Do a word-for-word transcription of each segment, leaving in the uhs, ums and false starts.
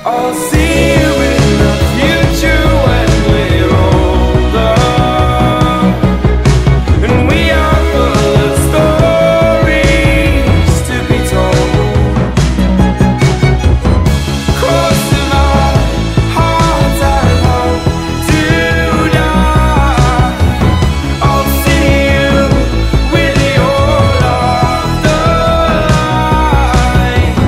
I'll see you in the future when we're older, and we are full of stories to be told, crossing our hearts and hope to die. I'll see you with your laughter line.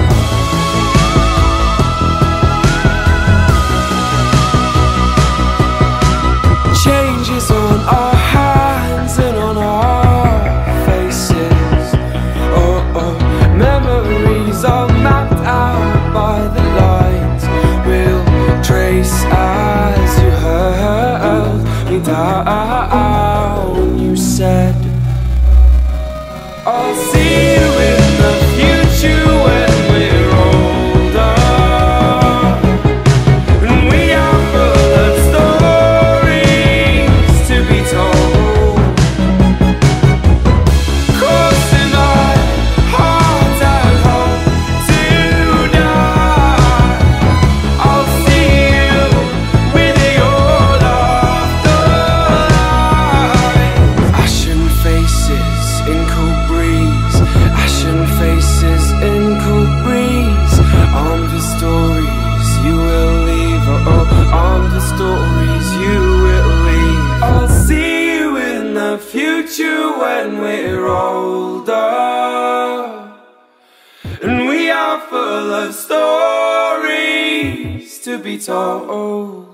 Changes on our hands and on our faces. Oh, oh, memories are mapped out by the lines we'll trace as you held me down. You said, I'll see you in the future when we're older, and we are full of stories to be told, crossing our hearts and hope to die. I'll see you with your laughter line. Ashen faces in cool breeze, ashen faces in cool breeze. On the stories you will leave, oh, oh, on the stories you will leave. I'll see you in the future when we're older, and we are full of stories to be told.